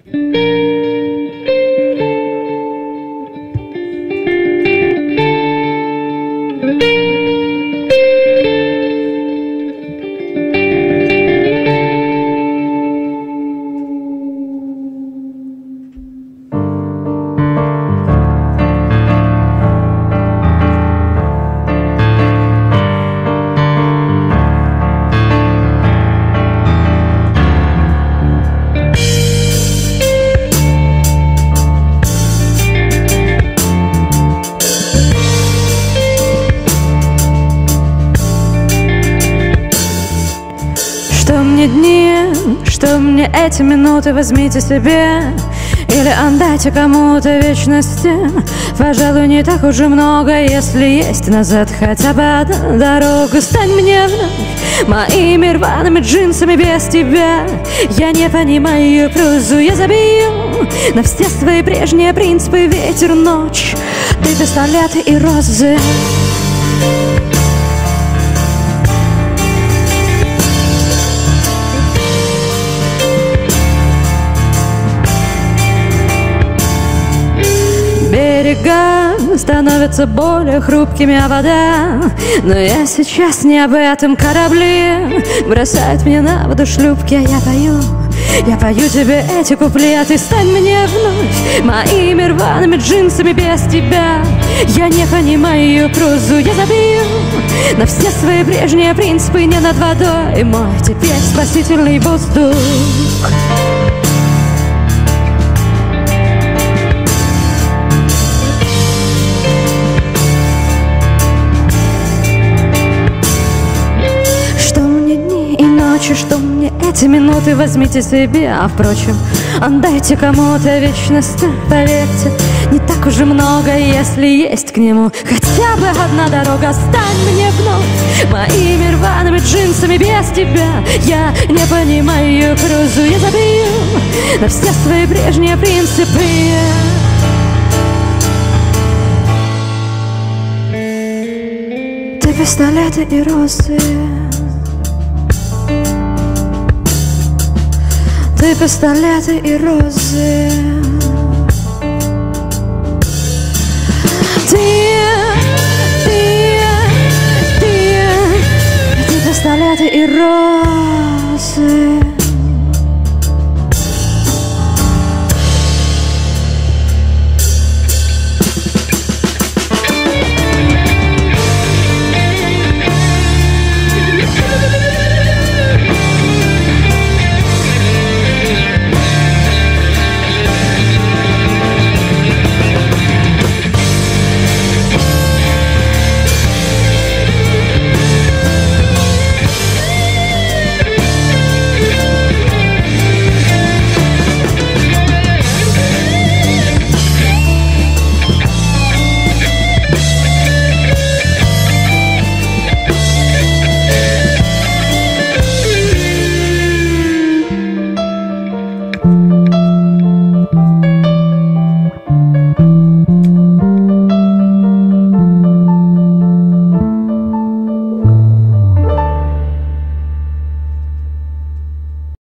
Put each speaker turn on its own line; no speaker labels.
Что мне дни, что мне эти минуты, возьмите себе или отдайте кому-то вечности. Пожалуй, не так уж и много, если есть назад хотя бы одна дорога. Стань мне вновь моими рваными джинсами без тебя. Я не понимаю прозу, я забью на все свои прежние принципы. Ветер, ночь, ты пистолеты и розы. Берега становятся более хрупкими, а вода. Но я сейчас не об этом. Корабли бросают мне на воду шлюпки, а я пою тебе эти куплеты. Стань мне вновь моими рваными джинсами без тебя. Я не понимаю прозу, я забью на все свои прежние принципы. Не над водой мой теперь спасительный воздух. Что мне эти минуты, возьмите себе, а впрочем, отдайте кому-то вечность. Поверьте, не так уж и много, если есть к нему хотя бы одна дорога. Стань мне вновь моими рваными джинсами без тебя. Я не понимаю прозу, я забью на все свои прежние принципы. Ты пистолеты и розы. Ты пистолеты и розы.